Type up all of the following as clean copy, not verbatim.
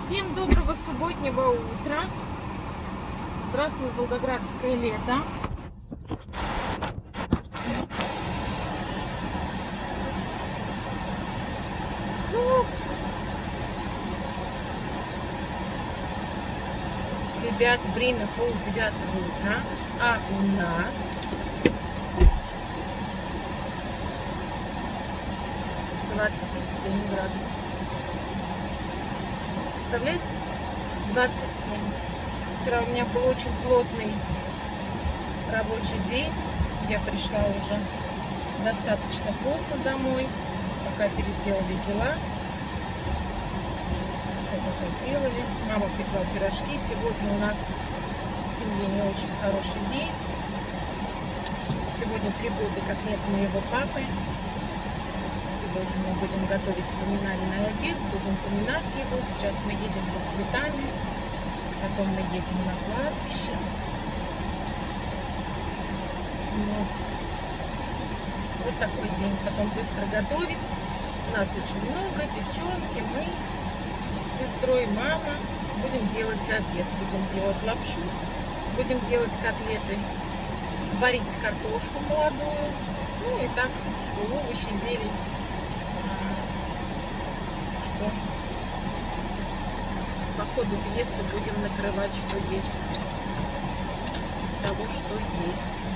Всем доброго субботнего утра. Здравствуй, волгоградское лето. Ребят, время 8:30 утра, а у нас – 27 градусов. Представляете? 27. Вчера у меня был очень плотный рабочий день. Я пришла уже достаточно поздно домой, пока переделали дела. Все пока делали. Мама пекла пирожки. Сегодня у нас в семье не очень хороший день. Сегодня 3 года как нет моего папы. Сегодня мы будем готовить поминальный обед, будем поминать его. Сейчас мы едем за цветами, потом мы едем на кладбище. Вот такой день. Потом быстро готовить. У нас очень много, девчонки, мы, сестрой, мама. Будем делать обед, будем делать лапшу, будем делать котлеты, варить картошку молодую, ну и так, что овощи, зелень. По ходу пьесы будем накрывать, что есть, из того, что есть.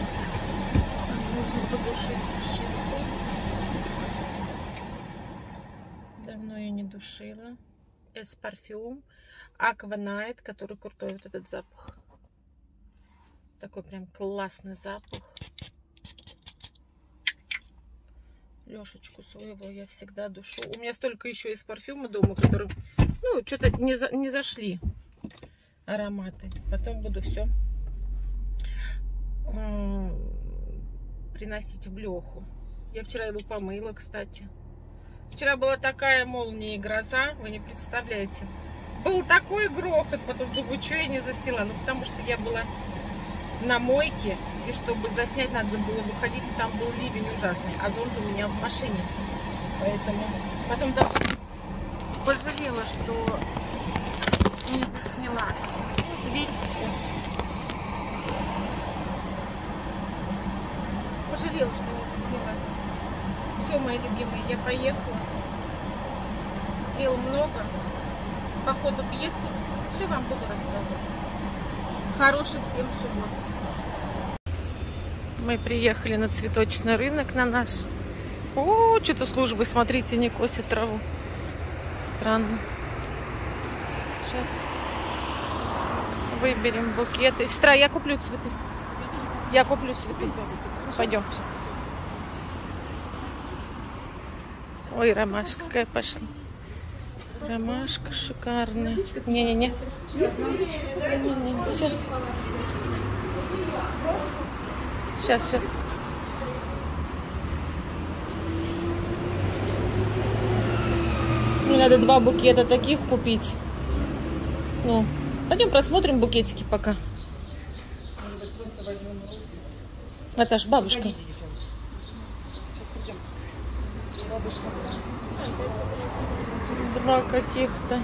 Нужно подушить щетку. Давно я не душила. С парфюм Aqua Night, который крутой, вот этот запах. Такой прям классный запах. Лешечку своего я всегда душу. У меня столько еще из парфюма дома, которые, ну, что-то не зашли ароматы. Потом буду все приносить в Леху. Я вчера его помыла, кстати. Вчера была такая молния и гроза, вы не представляете. Был такой грохот, потом думаю, что я не засняла. Ну, потому что я была на мойке, и чтобы заснять, надо было выходить, там был ливень ужасный, а зонт у меня в машине, поэтому потом даже пожалела, что не засняла. Вот видите, пожалела, что не засняла. Все, мои любимые, я поехала, дел много, по ходу пьесы все вам буду рассказывать. Хорошей всем субботы. Мы приехали на цветочный рынок на наш. О, что-то службы, смотрите, не косят траву. Странно. Сейчас выберем букеты. Сестра, я куплю цветы. Я куплю цветы. Пойдем. Ой, ромашка какая пошла. Ромашка шикарная. Не-не-не. Сейчас. Мне надо 2 букета таких купить. Ну, пойдем просмотрим букетики пока. Наташ, бабушка. 2 каких-то.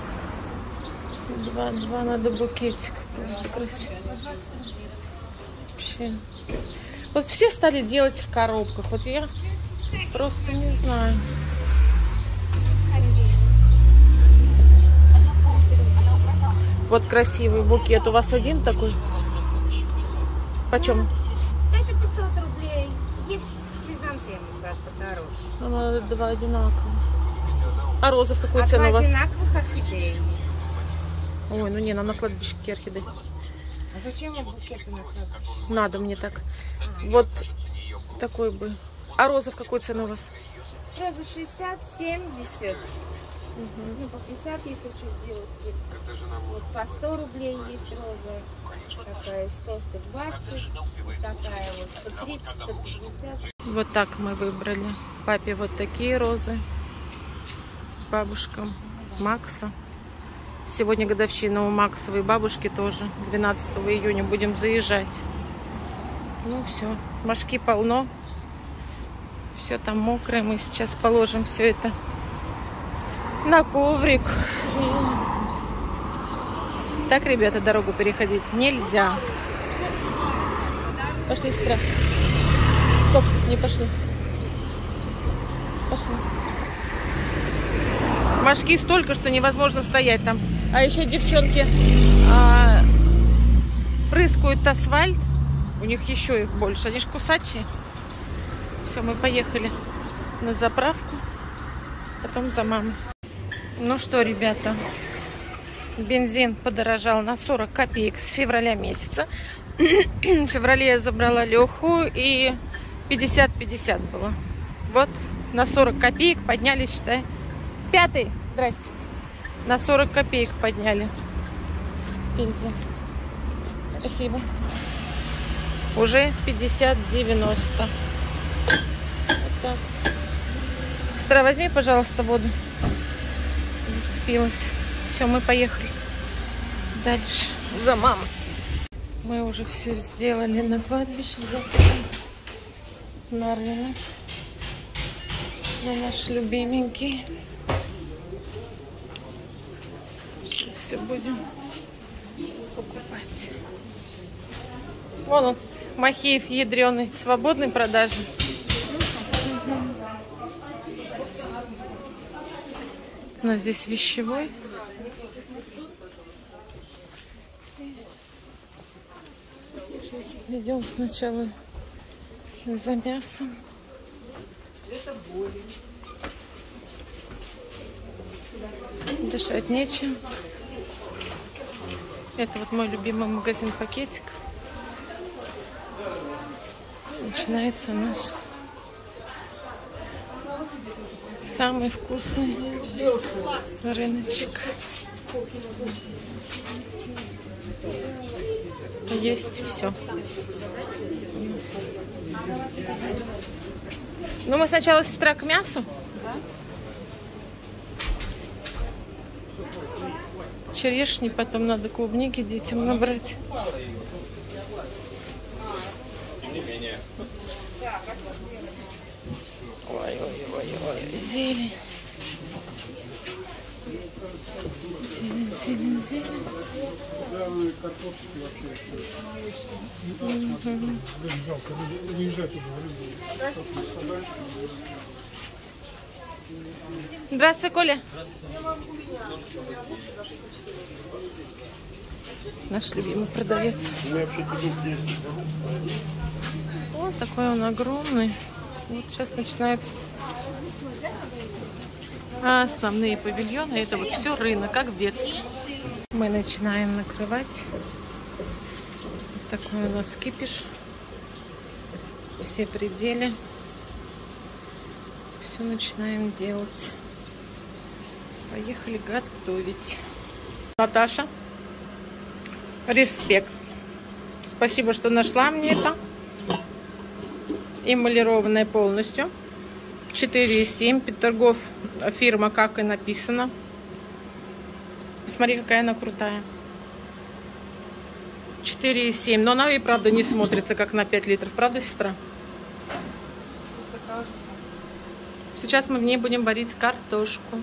2 надо букетик. Просто красиво. Вообще. Вот все стали делать в коробках. Вот я просто не знаю. Вот красивый букет. У вас один такой? Почем? Это 500 рублей. Есть хризантемы, брат, подороже. Ну, 2 одинаковых. А розы в какую цену у вас? Одинаковых орхидеи есть. Ой, ну не, нам на кладбище орхидеи. А зачем вам букеты на кладбище? Надо мне так. Вот такой бы. А роза в какую цену у вас? Роза 60, 70. Ну, по 50, если что, сделаю скидку. Вот по 100 рублей есть роза. Такая 100, 120. Такая вот 130, 150. Вот так мы выбрали. Папе вот такие розы. Бабушкам Макса. Сегодня годовщина у Максовой бабушки тоже. 12 июня будем заезжать. Ну все, мошки полно. Все там мокрое. Мы сейчас положим все это на коврик. Так, ребята, дорогу переходить нельзя. Пошли, сестра. Стоп, не пошли. Пошли. Мошки столько, что невозможно стоять там. А еще девчонки прыскают асфальт. У них еще их больше. Они ж кусачие. Все, мы поехали на заправку. Потом за мамой. Ну что, ребята, бензин подорожал на 40 копеек с февраля месяца. В феврале я забрала Леху, и 50-50 было. Вот, на 40 копеек подняли, считай. Пятый, здрасте. На 40 копеек подняли бензин. Спасибо. Уже 50-90. Вот так. Сестра, возьми, пожалуйста, воду. Зацепилась. Все, мы поехали дальше за мамой. Мы уже все сделали на кладбище. На рынок. На наш любименький. Сейчас все будем покупать. Вон он, Махеев ядреный, в свободной продаже. У нас здесь вещевой. Идем сначала за мясом. Дышать нечем. Это вот мой любимый магазин пакетиков. Начинается наш самый вкусный рыночек. Есть все. Ну, мы сначала, сестра, к мясу. Черешни, потом надо клубники детям набрать. Ой, зелень. Зелень. Здравствуй, Коля. Наш любимый продавец. Вот такой он огромный. Вот сейчас начинается основные павильоны. Это вот все рынок, как в детстве. Мы начинаем накрывать. Вот такой у нас кипиш. Все пределы. Все начинаем делать. Поехали готовить. Наташа, респект. Спасибо, что нашла мне это. Эмалированная полностью. 4,7. Петергоф фирма, как и написано. Посмотри, какая она крутая. 4,7. Но она и правда не смотрится, как на 5 литров. Правда, сестра? Сейчас мы в ней будем варить картошку.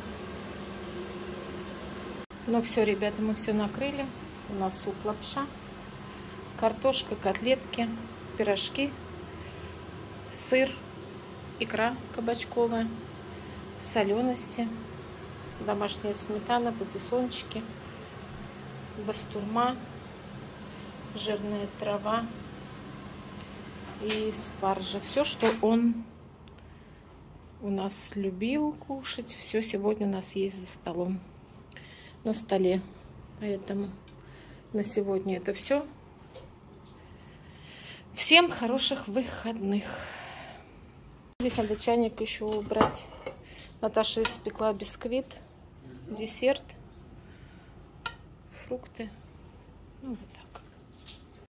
Ну все, ребята, мы все накрыли. У нас суп, лапша, картошка, котлетки, пирожки, сыр, икра кабачковая, солености, домашняя сметана, патиссончики, бастурма, жирная трава и спаржа. Все, что он у нас любил кушать, все сегодня у нас есть за столом, на столе. Поэтому на сегодня это все. Всем хороших выходных. Здесь надо чайник еще убрать. Наташа испекла бисквит, десерт, фрукты. Ну, вот так.